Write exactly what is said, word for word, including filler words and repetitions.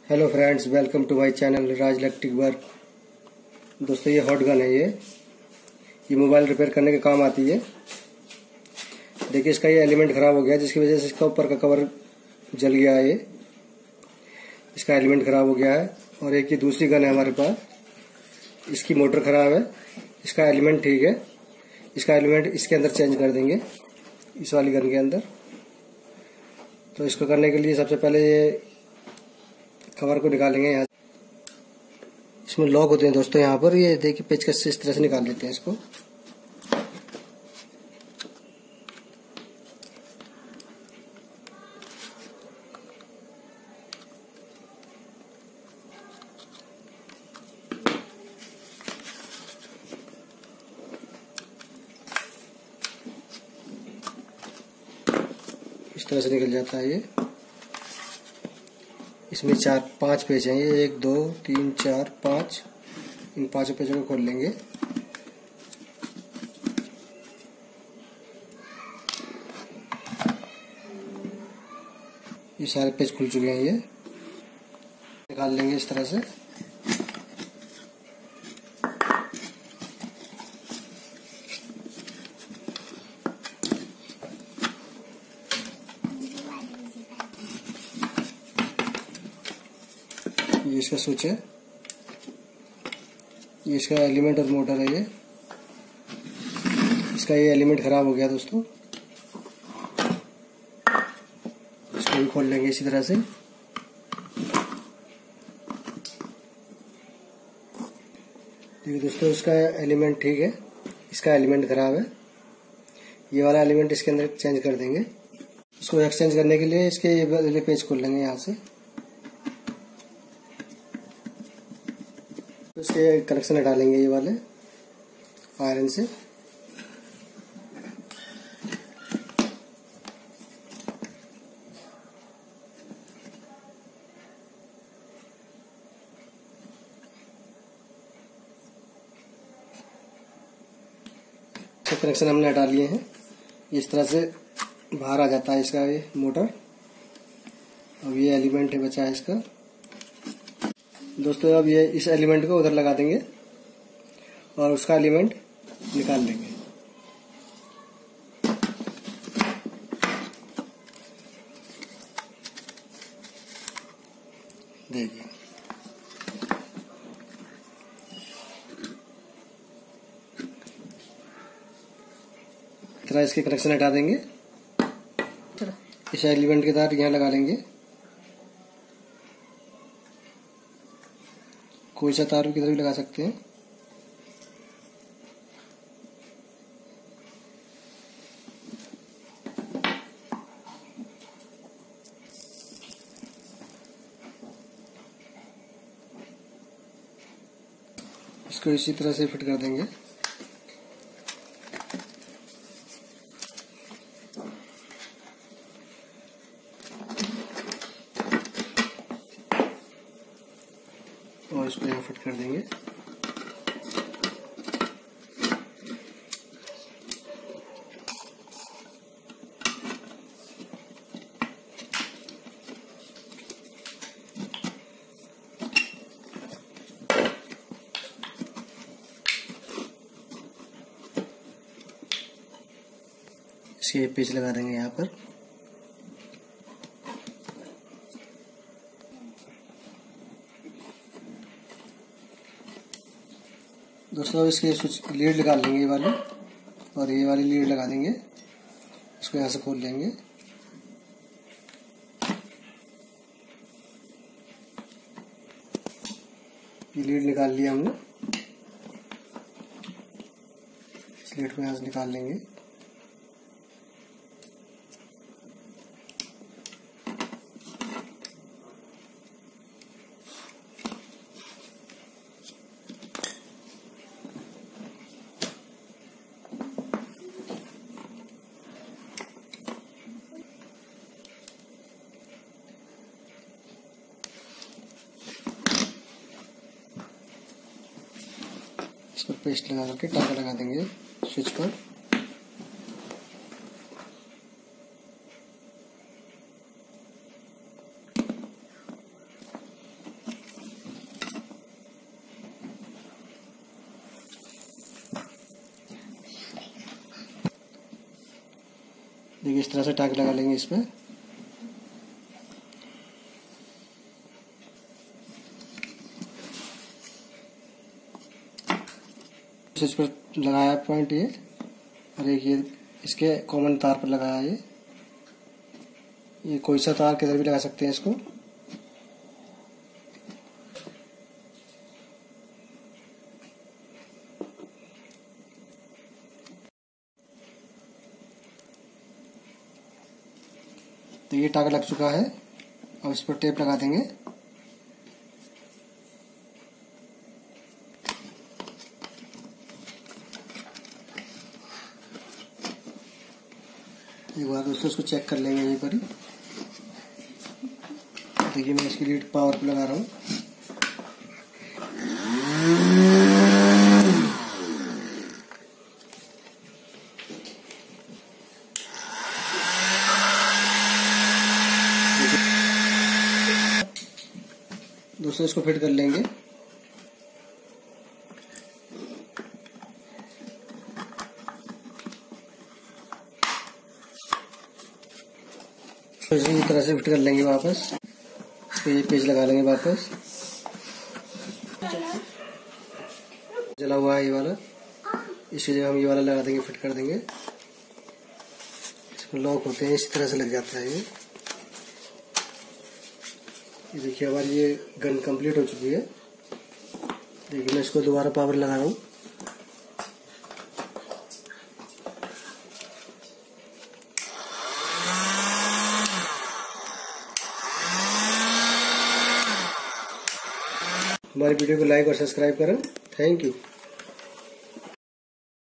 Hello friends, welcome to my channel Raj electric work. दोस्तों, ये hot gun है। ये ये मोबाइल रिपेयर करने के काम आती है। देखिए, इसका ये एलिमेंट खराब हो गया, जिसकी वजह से इसका ऊपर का कवर जल गया है। ये इसका एलिमेंट खराब हो गया है। और एक ये दूसरी गन है हमारे पास, इसकी मोटर खराब है, इसका एलिमेंट ठीक है। इसका एलिमेंट इसके अंदर चेंज कर देंगे, इस वाली गन के अंदर। तो इसको करने के लिए सबसे पहले ये कवर को निकालेंगे। यहाँ इसमें लॉक होते हैं दोस्तों, यहाँ पर ये देखिए पेचकस से इस तरह से निकाल लेते हैं इसको। इस तरह से निकल जाता है ये। इसमें चार पांच पेज हैं, ये एक दो तीन चार पांच। इन पांचों पेजों को खोल लेंगे। ये सारे पेज खुल चुके हैं। ये निकाल लेंगे इस तरह से। ये इसका स्विच है, ये इसका एलिमेंट और मोटर है। ये इसका ये एलिमेंट खराब हो गया दोस्तों। इसको भी खोल लेंगे इसी तरह से। देखिए दोस्तों, इसका एलिमेंट ठीक है, इसका एलिमेंट खराब है। ये वाला एलिमेंट इसके अंदर चेंज कर देंगे। इसको एक्सचेंज करने के लिए इसके ये वाले पेज खोल लेंगे यहाँ से। इसके कनेक्शन हटा लेंगे ये वाले आयरन से। तो कनेक्शन हमने हटा लिए हैं। इस तरह से बाहर आ जाता है इसका ये मोटर। अब ये एलिमेंट है बचा है इसका दोस्तों। अब ये इस एलिमेंट को उधर लगा देंगे और उसका एलिमेंट निकाल लेंगे। देखिए, तरह इसके कनेक्शन हटा देंगे। इस एलिमेंट के तार यहाँ लगा लेंगे। कोई सा तार भी किधर भी लगा सकते हैं। इसको इसी तरह से फिट कर देंगे। और इसको यहाँ फिट कर देंगे। इसके पेच लगा देंगे यहाँ पर। दोस्तों, इसके स्विच लीड निकाल लेंगे ये वाली, और ये वाली लीड लगा देंगे। इसको यहाँ से खोल लेंगे। ये लीड निकाल लिया हमने। इस लीड को यहाँ से निकाल लेंगे। इस पर पेस्ट लगा करके टाका लगा देंगे स्विच पर। देखिए इस तरह से टाक लगा लेंगे इसमें। इस पर लगाया पॉइंट ये, और एक ये इसके कॉमन तार पर लगाया। ये ये कोई सा तार किधर भी लगा सकते हैं इसको। तो ये टाका लग चुका है। अब इस पर टेप लगा देंगे। एक बार दोस्तों इसको चेक कर लेंगे यहीं पर ही। देखिए मैं इसकी लीड पावर पे लगा रहा हूँ। दोस्तों इसको फिट कर लेंगे। इसी तरह से फिट कर लेंगे वापस। तो ये पेज लगा लेंगे वापस। जला हुआ है ये वाला, इसी जगह हम ये वाला लगा देंगे, फिट कर देंगे। इसमें लॉक होते हैं, इसी तरह से लग जाता है ये। ये देखिए हमारी ये गन कंप्लीट हो चुकी है। देखिए मैं इसको दोबारा पावर लगा रहा हूँ। हमारी वीडियो को लाइक और सब्सक्राइब करें। Thank you.